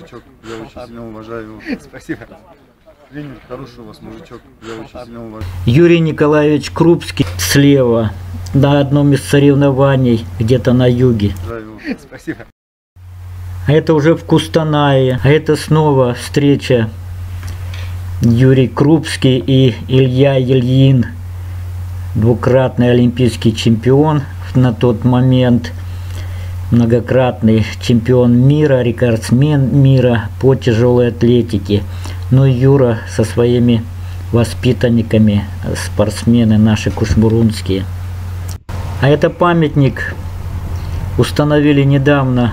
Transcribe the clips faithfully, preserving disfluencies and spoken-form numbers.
мужичок, я очень сильно уважаю его. Спасибо. Тренер хороший у вас мужичок, я очень сильно уважаю. Юрий Николаевич Крупский слева на одном из соревнований где-то на юге. Спасибо. А это уже в Кустанае. А это снова встреча Юрий Крупский и Илья Ильин, двукратный олимпийский чемпион на тот момент, многократный чемпион мира, рекордсмен мира по тяжелой атлетике. Ну и Юра со своими воспитанниками, спортсмены наши кушмурунские. А это памятник установили недавно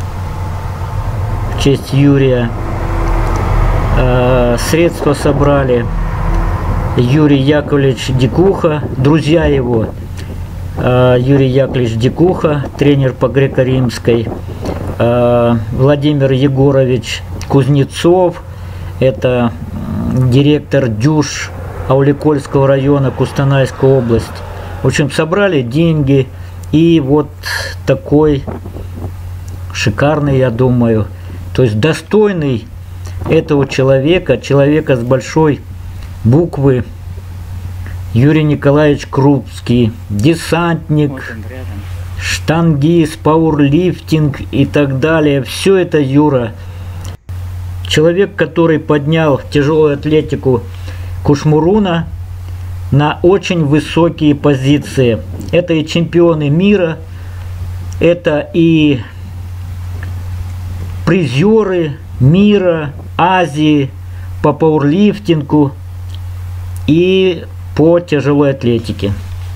в честь Юрия. Средства собрали Юрий Яковлевич Дикуха, друзья его. Юрий Яковлевич Дикуха, тренер по греко-римской, Владимир Егорович Кузнецов, это директор ДЮШ Ауликольского района, Кустанайская область. В общем, собрали деньги, и вот такой шикарный, я думаю, то есть достойный этого человека, человека с большой буквы, Юрий Николаевич Крупский, десантник, штангист, пауэрлифтинг и так далее. Все это Юра. Человек, который поднял тяжелую атлетику Кушмуруна на очень высокие позиции. Это и чемпионы мира, это и призеры мира, Азии по пауэрлифтингу и по тяжелой атлетике.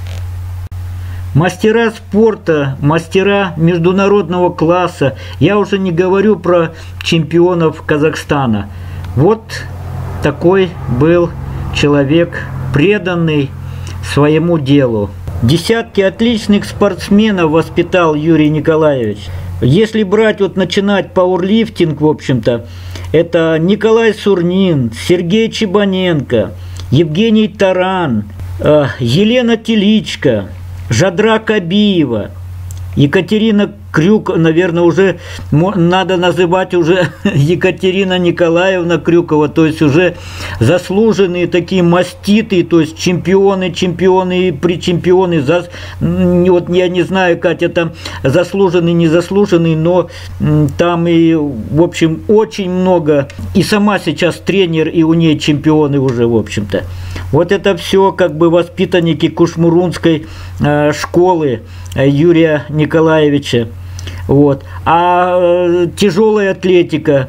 Мастера спорта, мастера международного класса, я уже не говорю про чемпионов Казахстана. Вот такой был человек, преданный своему делу. Десятки отличных спортсменов воспитал Юрий Николаевич. Если брать, вот начинать пауэрлифтинг, в общем-то, это Николай Сурнин, Сергей Чебаненко, Евгений Таран, э, Елена Теличко, Жадра Кабиева, Екатерина Крюк, наверное, уже надо называть уже Екатерина Николаевна Крюкова, то есть уже заслуженные такие маститые, то есть чемпионы, чемпионы и причемпионы. За, вот я не знаю, Катя, там заслуженный, незаслуженный, но там и, в общем, очень много. И сама сейчас тренер, и у нее чемпионы уже, в общем-то. Вот это все как бы воспитанники Кушмурунской э, школы э, Юрия Николаевича. Вот. А э, тяжелая атлетика,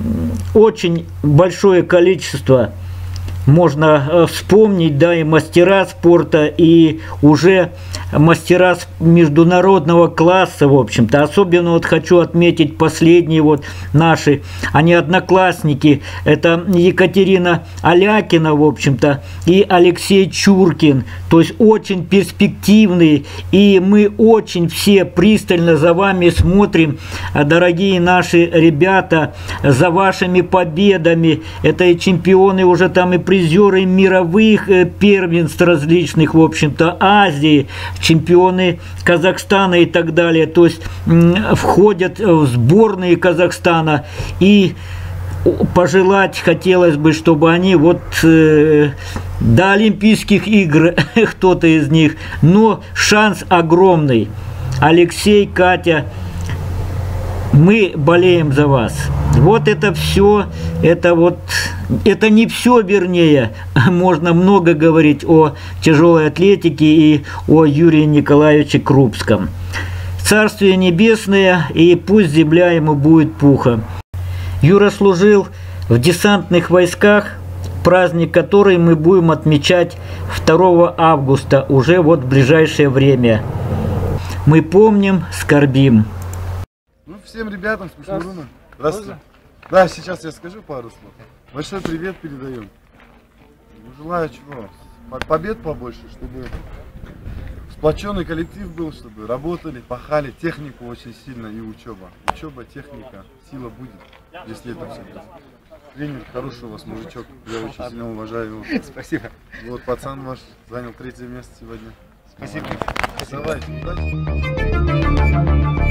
очень большое количество можно э, вспомнить, да, и мастера спорта, и уже мастера международного класса, в общем-то. Особенно вот хочу отметить последние вот наши, они одноклассники, это Екатерина Алякина, в общем-то, и Алексей Чуркин, то есть очень перспективные, и мы очень все пристально за вами смотрим, дорогие наши ребята, за вашими победами. Это и чемпионы уже там, и призеры мировых первенств различных, в общем-то, Азии, чемпионы Казахстана и так далее, то есть входят в сборные Казахстана, и пожелать хотелось бы, чтобы они вот э, до Олимпийских игр, кто-то из них, но шанс огромный. Алексей, Катя, мы болеем за вас. Вот это все, это вот, это не все, вернее, можно много говорить о тяжелой атлетике и о Юрии Николаевиче Крупском. Царствие небесное, и пусть земля ему будет пухом. Юра служил в десантных войсках, праздник который мы будем отмечать второго августа, уже вот в ближайшее время. Мы помним, скорбим. Ну, всем ребятам с Кушмуруна. Здравствуйте. Да, сейчас я скажу пару слов. Большой привет передаем. Желаю чего? Побед побольше, чтобы сплоченный коллектив был, чтобы работали, пахали, технику очень сильно и учеба. Учеба, техника, сила будет, если это все будет. Тренер хороший у вас мужичок, я очень сильно уважаю его. Спасибо. Вот пацан ваш занял третье место сегодня. Спасибо. Давай, удачи.